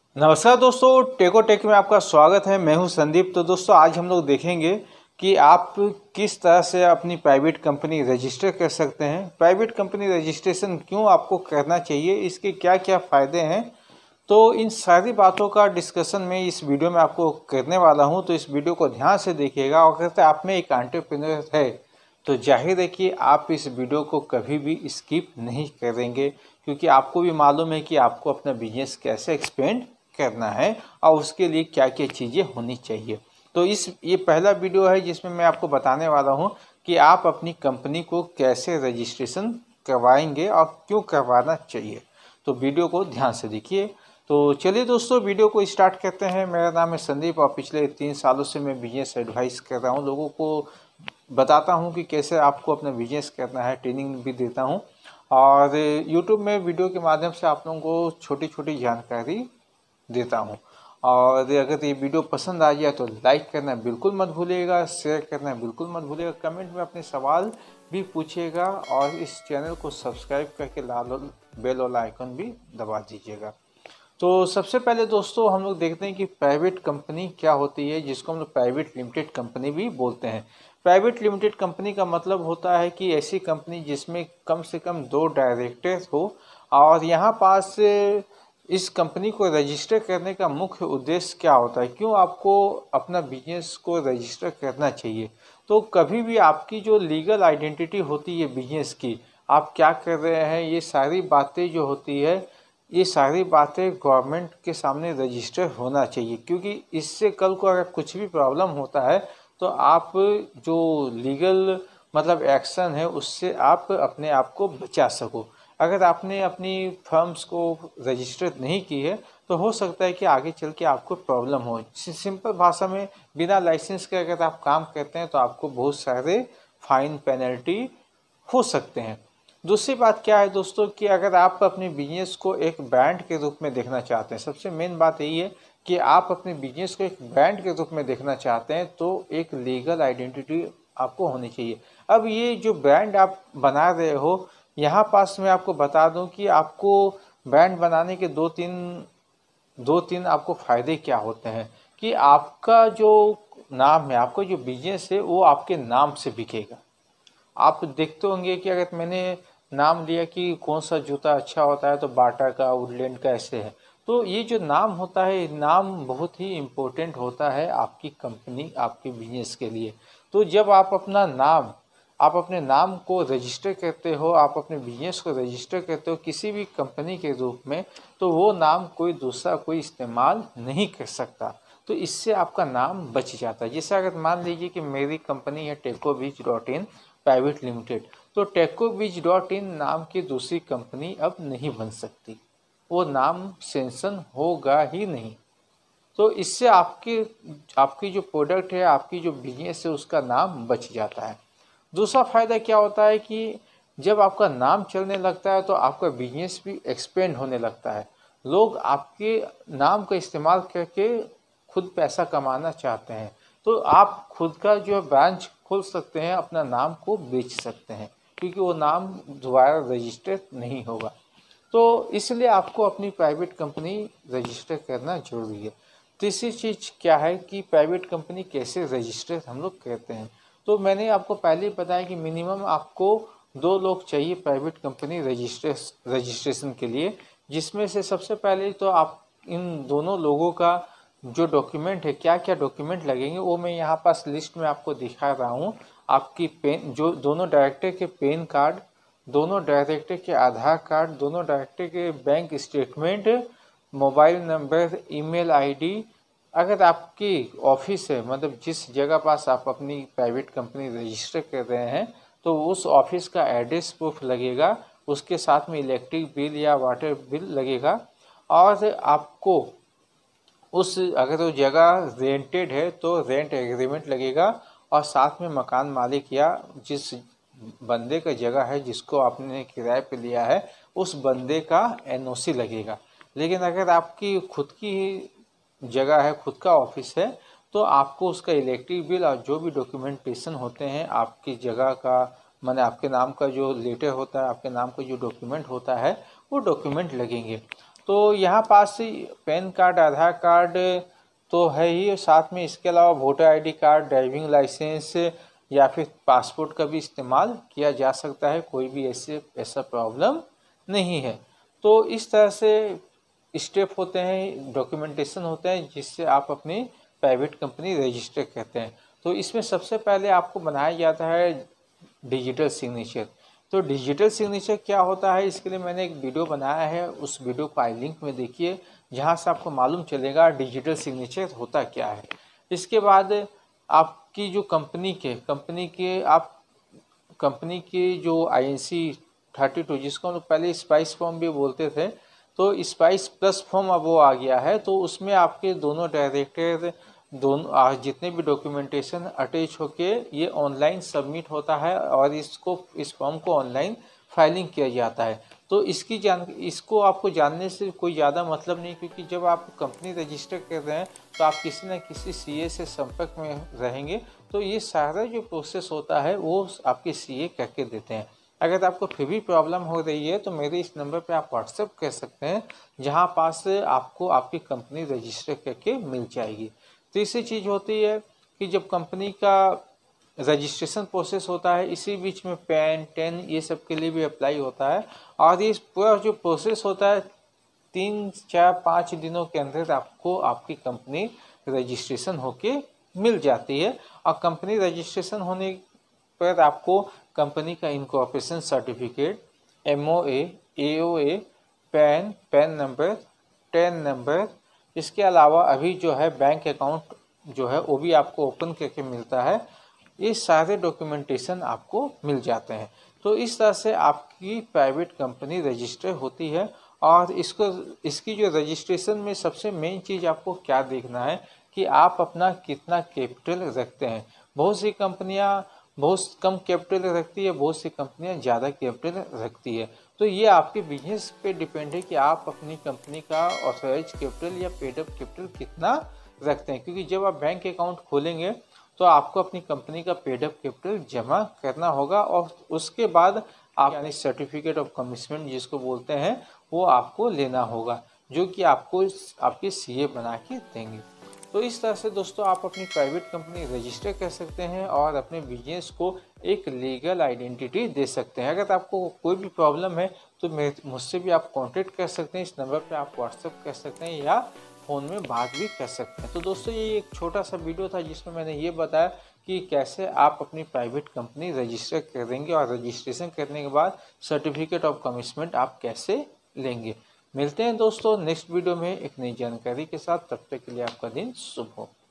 नमस्कार दोस्तों, टेकोटेक में आपका स्वागत है। मैं हूं संदीप। तो दोस्तों आज हम लोग देखेंगे कि आप किस तरह से अपनी प्राइवेट कंपनी रजिस्टर कर सकते हैं। प्राइवेट कंपनी रजिस्ट्रेशन क्यों आपको करना चाहिए, इसके क्या क्या फ़ायदे हैं, तो इन सारी बातों का डिस्कशन मैं इस वीडियो में आपको करने वाला हूं। तो इस वीडियो को ध्यान से देखिएगा। और अगर आप में एक एंटरप्रेन्योर है तो जाहिर है कि आप इस वीडियो को कभी भी स्किप नहीं करेंगे, क्योंकि आपको भी मालूम है कि आपको अपना बिजनेस कैसे एक्सपेंड करना है और उसके लिए क्या क्या चीज़ें होनी चाहिए। तो ये पहला वीडियो है जिसमें मैं आपको बताने वाला हूं कि आप अपनी कंपनी को कैसे रजिस्ट्रेशन करवाएंगे और क्यों करवाना चाहिए। तो वीडियो को ध्यान से देखिए। तो चलिए दोस्तों, वीडियो को स्टार्ट करते हैं। मेरा नाम है संदीप और पिछले 3 सालों से मैं बिजनेस एडवाइस कर रहा हूँ। लोगों को बताता हूँ कि कैसे आपको अपना बिजनेस करना है, ट्रेनिंग भी देता हूँ और यूट्यूब में वीडियो के माध्यम से आप लोगों को छोटी छोटी जानकारी देता हूँ। और अगर ये वीडियो पसंद आ जाए तो लाइक करना बिल्कुल मत भूलिएगा, शेयर करना बिल्कुल मत भूलिएगा, कमेंट में अपने सवाल भी पूछिएगा और इस चैनल को सब्सक्राइब करके लाल बेल वाला आइकन भी दबा दीजिएगा। तो सबसे पहले दोस्तों हम लोग देखते हैं कि प्राइवेट कंपनी क्या होती है, जिसको हम लोग प्राइवेट लिमिटेड कंपनी भी बोलते हैं। प्राइवेट लिमिटेड कंपनी का मतलब होता है कि ऐसी कंपनी जिसमें कम से कम 2 डायरेक्टर हो। और यहाँ पास इस कंपनी को रजिस्टर करने का मुख्य उद्देश्य क्या होता है, क्यों आपको अपना बिजनेस को रजिस्टर करना चाहिए। तो कभी भी आपकी जो लीगल आइडेंटिटी होती है बिजनेस की, आप क्या कर रहे हैं, ये सारी बातें जो होती है, ये सारी बातें गवर्नमेंट के सामने रजिस्टर होना चाहिए। क्योंकि इससे कल को अगर कुछ भी प्रॉब्लम होता है तो आप जो लीगल मतलब एक्शन है उससे आप अपने आप को बचा सको। अगर आपने अपनी फर्म्स को रजिस्टर नहीं की है तो हो सकता है कि आगे चल के आपको प्रॉब्लम हो। सिंपल भाषा में, बिना लाइसेंस के अगर आप काम करते हैं तो आपको बहुत सारे फाइन पेनल्टी हो सकते हैं। दूसरी बात क्या है दोस्तों कि अगर आप अपने बिजनेस को एक ब्रांड के रूप में देखना चाहते हैं, सबसे मेन बात यही है कि आप अपने बिजनेस को एक ब्रांड के रूप में देखना चाहते हैं तो एक लीगल आइडेंटिटी आपको होनी चाहिए। अब ये जो ब्रांड आप बना रहे हो, यहाँ पास मैं आपको बता दूं कि आपको ब्रांड बनाने के दो तीन आपको फ़ायदे क्या होते हैं कि आपका जो नाम है, आपका जो बिजनेस है वो आपके नाम से बिकेगा। आप देखते होंगे कि अगर मैंने नाम लिया कि कौन सा जूता अच्छा होता है तो बाटा का, वुडलैंड का ऐसे है। तो ये जो नाम होता है, नाम बहुत ही इम्पोर्टेंट होता है आपकी कंपनी, आपके बिजनेस के लिए। तो जब आप अपने नाम को रजिस्टर करते हो, आप अपने बिजनेस को रजिस्टर करते हो किसी भी कंपनी के रूप में, तो वो नाम कोई दूसरा कोई इस्तेमाल नहीं कर सकता। तो इससे आपका नाम बच जाता है। जैसे अगर मान लीजिए कि मेरी कंपनी है टेकोविज.in प्राइवेट लिमिटेड, तो टेकोविज.in नाम की दूसरी कंपनी अब नहीं बन सकती, वो नाम सेंशन होगा ही नहीं। तो इससे आपकी जो प्रोडक्ट है, आपकी जो बिजनेस है, उसका नाम बच जाता है। दूसरा फ़ायदा क्या होता है कि जब आपका नाम चलने लगता है तो आपका बिजनेस भी एक्सपेंड होने लगता है। लोग आपके नाम का इस्तेमाल करके खुद पैसा कमाना चाहते हैं। तो आप खुद का जो ब्रांच खोल सकते हैं, अपना नाम को बेच सकते हैं, क्योंकि वो नाम दोबारा रजिस्टर नहीं होगा। तो इसलिए आपको अपनी प्राइवेट कंपनी रजिस्टर करना जरूरी है। तीसरी चीज़ क्या है कि प्राइवेट कंपनी कैसे रजिस्टर हम लोग करते हैं। तो मैंने आपको पहले ही बताया कि मिनिमम आपको 2 लोग चाहिए प्राइवेट कंपनी रजिस्ट्रेशन के लिए, जिसमें से सबसे पहले तो आप इन दोनों लोगों का जो डॉक्यूमेंट है, क्या क्या डॉक्यूमेंट लगेंगे वो मैं यहाँ पास लिस्ट में आपको दिखा रहा हूँ। आपकी पेन, जो दोनों डायरेक्टर के पेन कार्ड, दोनों डायरेक्टर के आधार कार्ड, दोनों डायरेक्टर के bank statement, mobile number, email ID. अगर आपकी ऑफिस है, मतलब जिस जगह पास आप अपनी प्राइवेट कंपनी रजिस्टर कर रहे हैं, तो उस ऑफिस का एड्रेस प्रूफ लगेगा, उसके साथ में इलेक्ट्रिक बिल या वाटर बिल लगेगा। और आपको अगर वो जगह रेंटेड है तो रेंट एग्रीमेंट लगेगा, और साथ में मकान मालिक या जिस बंदे का जगह है जिसको आपने किराए पे लिया है, उस बंदे का एनओसी लगेगा। लेकिन अगर आपकी खुद की जगह है, खुद का ऑफिस है, तो आपको उसका इलेक्ट्रिक बिल और जो भी डॉक्यूमेंटेशन होते हैं आपकी जगह का, माने आपके नाम का जो लेटर होता है, आपके नाम का जो डॉक्यूमेंट होता है, वो डॉक्यूमेंट लगेंगे। तो यहाँ पास पैन कार्ड, आधार कार्ड तो है ही, साथ में इसके अलावा voter ID card, driving licence या फिर पासपोर्ट का भी इस्तेमाल किया जा सकता है। कोई भी ऐसा प्रॉब्लम नहीं है। तो इस तरह से स्टेप होते हैं, डॉक्यूमेंटेशन होते हैं, जिससे आप अपनी प्राइवेट कंपनी रजिस्टर करते हैं। तो इसमें सबसे पहले आपको बनाया जाता है डिजिटल सिग्नेचर। तो डिजिटल सिग्नेचर क्या होता है, इसके लिए मैंने एक वीडियो बनाया है, उस वीडियो को आई लिंक में देखिए, जहाँ से आपको मालूम चलेगा डिजिटल सिग्नेचर होता क्या है। इसके बाद आपकी जो कंपनी की जो INC 32, जिसको हम लोग पहले स्पाइस फॉर्म भी बोलते थे, तो स्पाइस प्लस फॉर्म अब वो आ गया है। तो उसमें आपके दोनों डायरेक्टर, दोनों जितने भी डॉक्यूमेंटेशन अटैच होके ये ऑनलाइन सबमिट होता है और इस फॉर्म को ऑनलाइन फाइलिंग किया जाता है। तो इसको आपको जानने से कोई ज़्यादा मतलब नहीं, क्योंकि जब आप कंपनी रजिस्टर कर रहे हैं तो आप किसी न किसी CA से संपर्क में रहेंगे। तो ये सारा जो प्रोसेस होता है वो आपके CA करके देते हैं। अगर आपको फिर भी प्रॉब्लम हो रही है तो मेरे इस नंबर पे आप व्हाट्सएप कर सकते हैं, जहाँ पास आपको आपकी कंपनी रजिस्टर करके मिल जाएगी। तीसरी चीज़ होती है कि जब कंपनी का रजिस्ट्रेशन प्रोसेस होता है, इसी बीच में पैन, टेन ये सब के लिए भी अप्लाई होता है। और ये पूरा जो प्रोसेस होता है 3, 4, 5 दिनों के अंदर आपको आपकी कंपनी रजिस्ट्रेशन होके मिल जाती है। और कंपनी रजिस्ट्रेशन होने पर आपको कंपनी का incorporation certificate, MOA, AOA, PAN number, TAN number, इसके अलावा अभी जो है बैंक अकाउंट जो है वो भी आपको ओपन करके मिलता है। ये सारे डॉक्यूमेंटेशन आपको मिल जाते हैं। तो इस तरह से आपकी प्राइवेट कंपनी रजिस्टर होती है। और इसकी जो रजिस्ट्रेशन में सबसे मेन चीज़ आपको क्या देखना है कि आप अपना कितना कैपिटल रखते हैं। बहुत सी कंपनियां बहुत कम कैपिटल रखती है, बहुत सी कंपनियां ज़्यादा कैपिटल रखती है। तो ये आपके बिजनेस पे डिपेंड है कि आप अपनी कंपनी का ऑथराइज कैपिटल या पेड अप कैपिटल कितना रखते हैं। क्योंकि जब आप बैंक अकाउंट खोलेंगे तो आपको अपनी कंपनी का पेड अप कैपिटल जमा करना होगा और उसके बाद आप यानी सर्टिफिकेट ऑफ कमिटमेंट जिसको बोलते हैं वो आपको लेना होगा, जो कि आपको आपके CA बना के देंगे। तो इस तरह से दोस्तों आप अपनी प्राइवेट कंपनी रजिस्टर कर सकते हैं और अपने बिजनेस को एक लीगल आइडेंटिटी दे सकते हैं। अगर आपको कोई भी प्रॉब्लम है तो मुझसे भी आप कांटेक्ट कर सकते हैं। इस नंबर पे आप व्हाट्सएप कर सकते हैं या फ़ोन में बात भी कर सकते हैं। तो दोस्तों ये एक छोटा सा वीडियो था जिसमें मैंने ये बताया कि कैसे आप अपनी प्राइवेट कंपनी रजिस्टर करेंगे और रजिस्ट्रेशन करने के बाद सर्टिफिकेट ऑफ कमिटमेंट आप कैसे लेंगे। मिलते हैं दोस्तों नेक्स्ट वीडियो में एक नई जानकारी के साथ। तब तक के लिए आपका दिन शुभ हो।